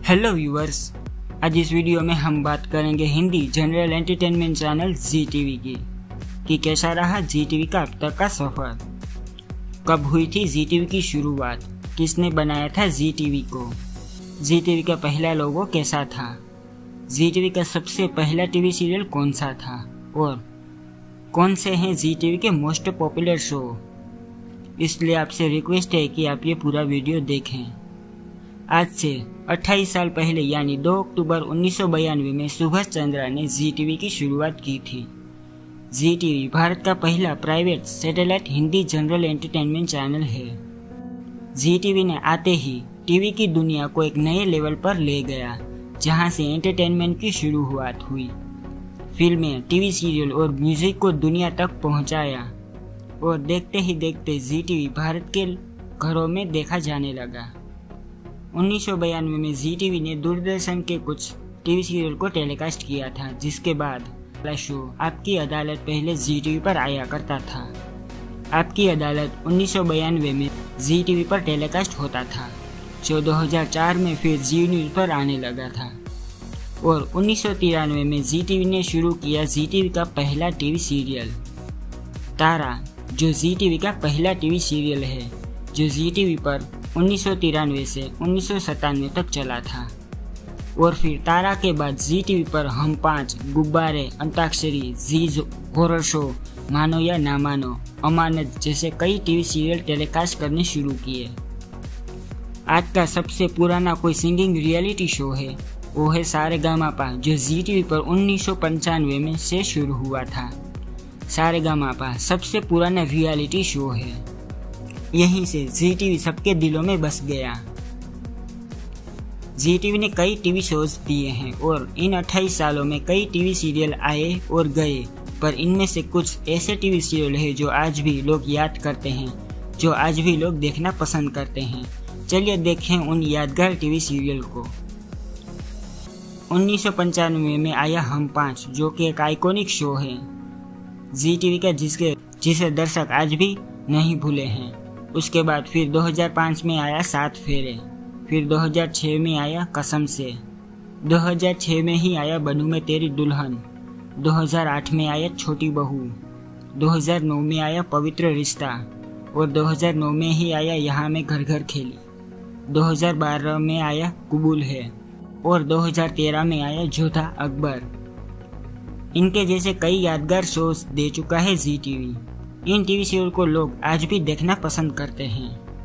Hello viewers, आज इस video में हम बात करेंगे Hindi general entertainment channel Zee TV की कि कैसा रहा जी टीवी का अब तक का सफर, कब हुई थी जी टीवी की शुरुआत, किसने बनाया था जी टीवी को, जी टीवी का पहला लोगो कैसा था, जी टीवी का सबसे पहला टीवी सीरियल कौन सा था और कौन से हैं जी टीवी के मोस्ट पॉपुलर शो। इसलिए आपसे रिक्वेस्ट है कि आप ये पूरा वीडियो देखें। आज से 28 साल पहले यानी 2 अक्टूबर 1992 में सुभाष चंद्रा ने जी टीवी की शुरुआत की थी। जी टीवी भारत का पहला private satellite Hindi general entertainment channel है। जी टीवी ने आते ही टीवी की दुनिया को एक नए लेवल पर ले गया, जहां से एंटरटेनमेंट की शुरुआत हुई। फिल्में, टीवी सीरियल और म्यूजिक को दुनिया तक पहुंचाया और देखते ही देखते जी टीवी भारत के घरों में देखा जाने लगा। 1992 में जी टीवी ने दूरदर्शन के कुछ टीवी सीरियल को टेलीकास्ट किया था, जिसके बाद पहला शो आपकी अदालत पहले जी टीवी पर आया करता था। आपकी अदालत 1992 में जी टीवी पर टेलीकास्ट होता था, जो 2004 में फिर जी न्यूज़ पर आने लगा था और 1993 में जी टीवी ने शुरू किया जी टीवी का पहला टीवी सीरियल तारा, जो जी टीवी का पहला टीवी सीरियल है, जो जी टीवी पर 1993 से 1997 तक चला था। और फिर तारा के बाद जी टीवी पर हम 5, गुब्बारे, अंताक्षरी, जीज, हॉरर शो, मानो या ना मानो, अमानत जैसे कई टीवी सीरियल टेलीकास्ट करने शुरू किए। आज का सबसे पुराना कोई सिंगिंग रियलिटी शो है, वो है सारेगामापा, जो जी टीवी पर 1995 में से शुरू हुआ था। सारेगामापा सबसे पुराना रियलिटी शो है। यहीं से जी टीवी सबके दिलों में बस गया। जी टीवी ने कई टीवी शोज दिए हैं और इन 28 सालों में कई टीवी सीरियल आए और गए, पर इनमें से कुछ ऐसे टीवी सीरियल हैं जो आज भी लोग याद करते हैं, जो आज भी लोग देखना पसंद करते हैं। चलिए देखें उन यादगार टीवी सीरियल को। 1995 में आया हम 5, जो कि एक आइकॉनिक शो है जी टीवी का, जिसे दर्शक आज भी नहीं भूले हैं। उसके बाद फिर 2005 में आया 7 फेरे, फिर 2006 में आया कसम से, 2006 में ही आया बनूं मैं तेरी दुल्हन, 2008 में आया छोटी बहू, 2009 में आया पवित्र रिश्ता और 2009 में ही आया यहाँ मैं घर घर खेली, 2012 में आया कबूल है और 2013 में आया जोधा अकबर। इनके जैसे कई यादगार शोज दे चुका है जी टीवी। इन टीवी सीरियल को लोग आज भी देखना पसंद करते हैं।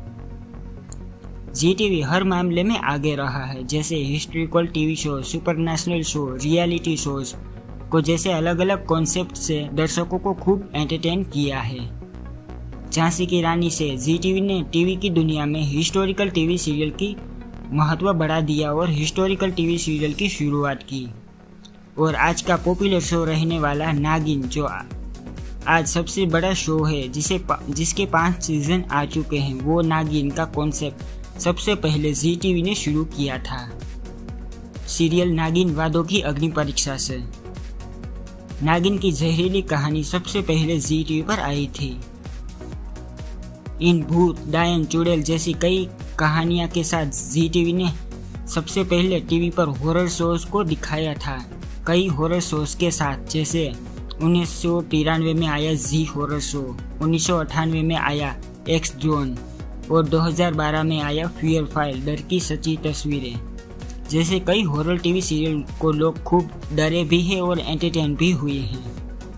जी टीवी हर मामले में आगे रहा है, जैसे historical TV show, supernatural show, reality shows को जैसे अलग अलग कॉन्सेप्ट से दर्शकों को खूब एंटरटेन किया है। झांसी की रानी से जी टीवी ने टीवी की दुनिया में हिस्टोरिकल टीवी सीरियल की महत्व बढ़ा दिया और हिस्टोरिकल टीवी सीरियल की शुरुआत की। और आज का पॉपुलर शो रहने वाला नागिन, जो आज सबसे बड़ा शो है, जिसके 5 सीजन आ चुके हैं, वो नागिन का कॉन्सेप्ट सबसे पहले जी टीवी ने शुरू किया था। सीरियल नागिन वादों की अग्नि परीक्षा से नागिन की जहरीली कहानी सबसे पहले जी टीवी पर आई थी। इन भूत, डायन, चुड़ैल जैसी कई कहानियां के साथ जी टीवी ने सबसे पहले टीवी पर हॉरर शोज को दिखाया था। कई हॉरर शोज के साथ, जैसे 1993 में आया जी हॉरर शो, 1998 में आया एक्स जोन और 2012 में आया फियर फाइल, डर की सच्ची तस्वीरें जैसे कई हॉरर टीवी सीरियल को लोग खूब डरे भी हैं और एंटरटेन भी हुए हैं।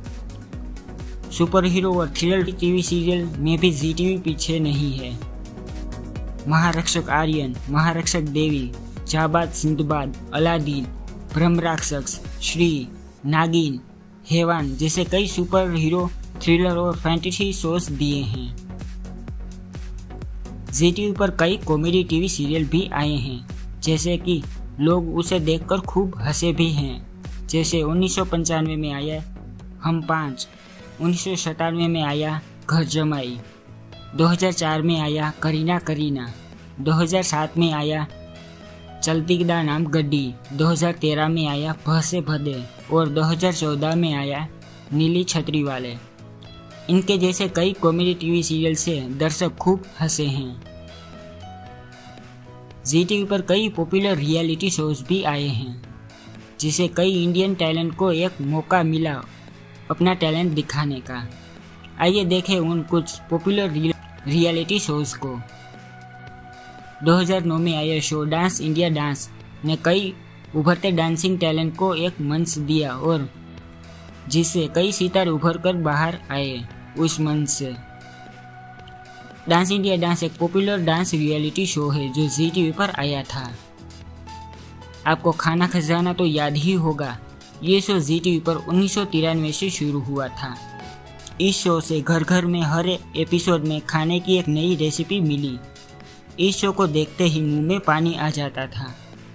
सुपर हीरो और थ्रिलर टीवी सीरियल में भी जी टीवी पीछे नहीं है। महारक्षक आर्यन, महारक्षक देवी, जाबाद सिंदबाद, अलादीन, ब्रह्म राक्षस, श्री, नागिन, हेवान जैसे कई सुपर हीरो, थ्रिलर और फैंटेसी शोज दिए हैं। जी टीवी पर कई कॉमेडी टीवी सीरियल भी आए हैं, जैसे कि लोग उसे देखकर खूब हंसे भी हैं, जैसे 1995 में आया हम 5, 1997 में आया घर जमाई, 2004 में आया करीना करीना, 2007 में आया चलती दा नाम गड्डी, 2013 में आया भसे भदे और 2014 में आया नीली छतरी वाले। इनके जैसे कई कॉमेडी टीवी सीरियल से दर्शक खूब हंसे हैं। जी टीवी पर कई पॉपुलर रियलिटी शोज भी आए हैं, जिसे कई इंडियन टैलेंट को एक मौका मिला अपना टैलेंट दिखाने का। आइए देखें उन कुछ पॉपुलर रियलिटी शोज को। 2009 में आया शो डांस इंडिया डांस ने कई उभरते डांसिंग टैलेंट को एक मंच दिया और जिससे कई सितारे उभर कर बाहर आए उस मंच से। डांस इंडिया डांस एक पॉपुलर डांस रियलिटी शो है जो जी टीवी पर आया था। आपको खाना खजाना तो याद ही होगा। ये शो जी टीवी पर 1993 से शुरू हुआ था। इस शो से घर घर में हर एपिसोड में खाने की एक नई रेसिपी मिली। इस शो को देखते ही मुंह में पानी आ जाता था।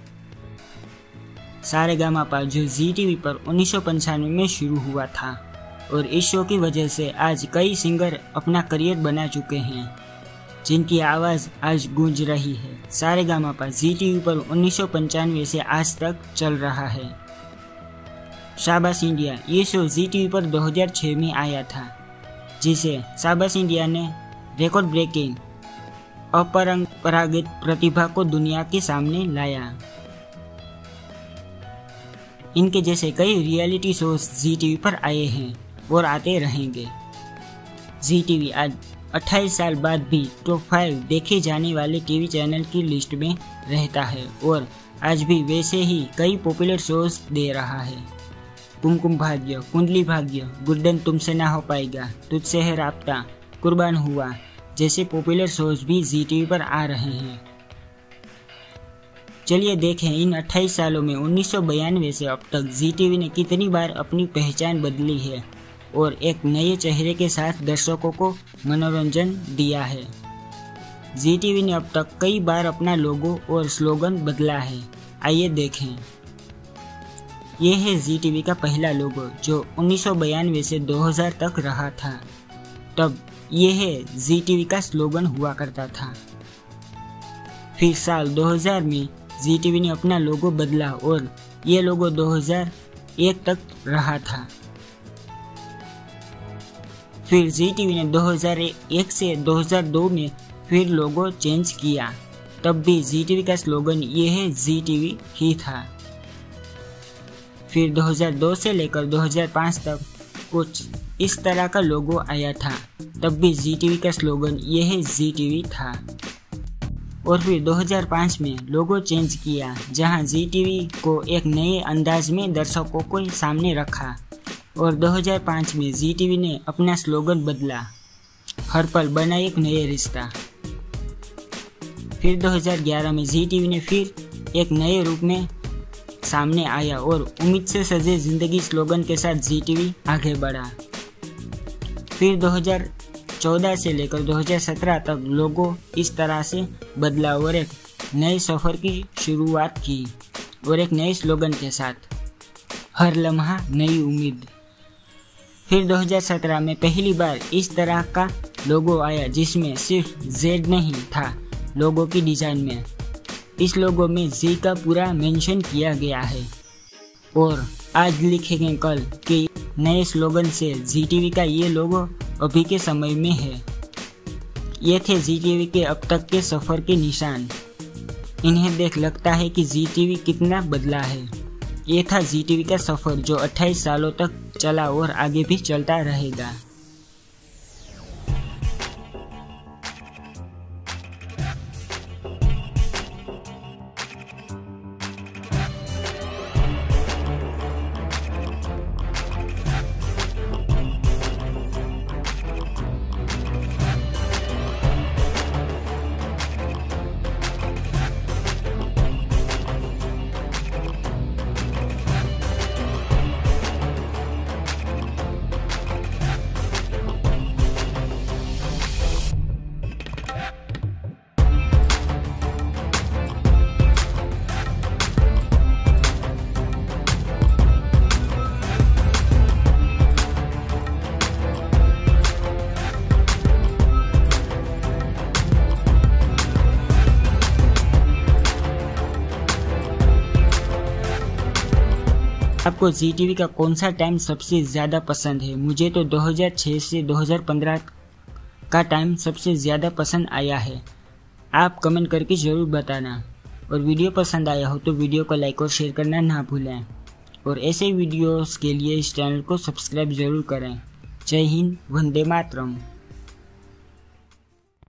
सारेगामापा जो जी टीवी पर 1995 में शुरू हुआ था और इस शो की वजह से आज कई सिंगर अपना करियर बना चुके हैं, जिनकी आवाज़ आज गूंज रही है। सारेगामापा जी टीवी पर 1995 से आज तक चल रहा है। शाबाश इंडिया ये शो जी टीवी पर 2006 में आया था, जिसे शाबाश इंडिया ने रिकॉर्ड ब्रेकिंग अपरंपरागत प्रतिभा को दुनिया के सामने लाया। इनके जैसे कई रियलिटी शोज जी टीवी पर आए हैं और आते रहेंगे। जी टीवी आज 28 साल बाद भी टॉप 5 देखे जाने वाले टीवी चैनल की लिस्ट में रहता है और आज भी वैसे ही कई पॉपुलर शोज दे रहा है। कुमकुम भाग्य, कुंडली भाग्य, गुड्डन तुमसे ना हो पाएगा, तुझसे है राब्ता, कुर्बान हुआ जैसे पॉपुलर शोज भी जी टीवी पर आ रहे हैं। चलिए देखें इन 28 सालों में 1992 से अब तक जी टीवी ने कितनी बार अपनी पहचान बदली है और एक नए चेहरे के साथ दर्शकों को मनोरंजन दिया है। जी टीवी ने अब तक कई बार अपना लोगो और स्लोगन बदला है। आइए देखें। ये है जी टीवी का पहला लोगो जो 1992 से 2000 तक रहा था। तब ये है जी टीवी का स्लोगन हुआ करता था। फिर साल 2000 में जी टीवी ने अपना लोगो बदला और ये लोगो 2001 तक रहा था। फिर जी टीवी ने 2001 से 2002 में फिर लोगो चेंज किया। तब भी जी टीवी का स्लोगन ये है जी टीवी ही था। फिर 2002 से लेकर 2005 तक कुछ इस तरह का लोगो आया था। तब भी जी टीवी का स्लोगन ये है जी टीवी था। और फिर 2005 में लोगो चेंज किया, जहां जी टीवी को एक नए अंदाज में दर्शकों को सामने रखा। और 2005 में जी टीवी ने अपना स्लोगन बदला, हर पल बना एक नया रिश्ता। फिर 2011 में जी टीवी ने फिर एक नए रूप में सामने आया और उम्मीद से सजे जिंदगी स्लोगन के साथ जी टीवी आगे बढ़ा। फिर 2014 से लेकर 2017 तक लोगो इस तरह से बदला और एक नए सफ़र की शुरुआत की और एक नए स्लोगन के साथ, हर लम्हा नई उम्मीद। फिर 2017 में पहली बार इस तरह का लोगो आया जिसमें सिर्फ जेड नहीं था लोगो की डिज़ाइन में। इस लोगो में जी का पूरा मेंशन किया गया है और आज लिखेंगे कल के नए स्लोगन से जी टीवी का ये लोगो अभी के समय में है। ये थे जी टीवी के अब तक के सफ़र के निशान। इन्हें देख लगता है कि जी टीवी कितना बदला है। ये था जी टीवी का सफ़र जो 28 सालों तक चला और आगे भी चलता रहेगा। आपको जी टीवी का कौन सा टाइम सबसे ज़्यादा पसंद है? मुझे तो 2006 से 2015 का टाइम सबसे ज़्यादा पसंद आया है। आप कमेंट करके ज़रूर बताना। और वीडियो पसंद आया हो तो वीडियो को लाइक और शेयर करना ना भूलें और ऐसे वीडियोस के लिए इस चैनल को सब्सक्राइब ज़रूर करें। जय हिंद, वंदे मातरम।